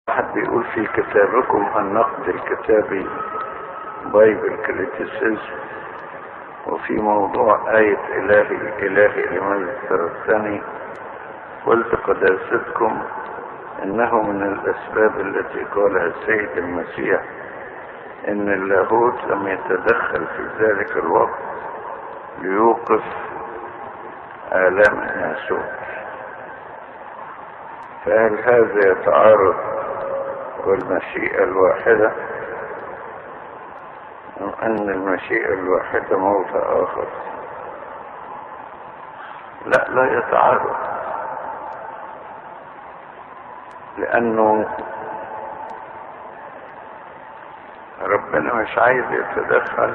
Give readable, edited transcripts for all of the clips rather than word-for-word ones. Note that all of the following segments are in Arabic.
واحد بيقول في كتابكم النقد الكتابي بايبل كريتيسيزم، وفي موضوع آية إلهي لماذا تركتني، قلت قداستكم إنه من الأسباب التي قالها السيد المسيح إن اللاهوت لم يتدخل في ذلك الوقت ليوقف آلام الناسوت. فهل هذا يتعارض والمشيئة الواحدة أم أن المشيئة الواحدة موضع آخر؟ لا يتعارض، لأنه ربنا مش عايز يتدخل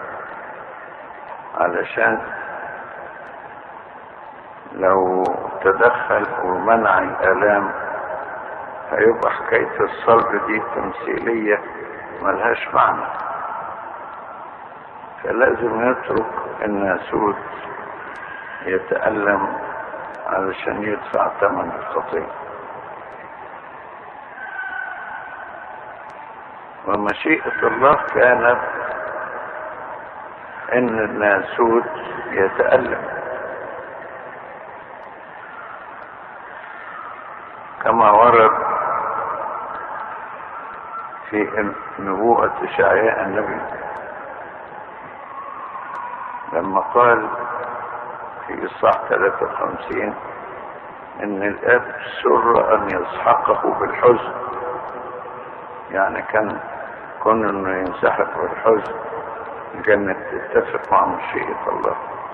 علشان لو تدخل ومنع الآلام هيبقى حكاية الصلب دي تمثيلية ملهاش معنى، فلازم يترك الناسوت يتألم علشان يدفع ثمن الخطيئة. ومشيئة الله كانت ان الناسوت يتألم كما ورد في نبوءة إشعياء النبي لما قال في إصحاح 53 ان الاب سر ان يسحقه بالحزن، يعني كان كون انه ينسحق بالحزن كانت تتفق مع مشيئة الله.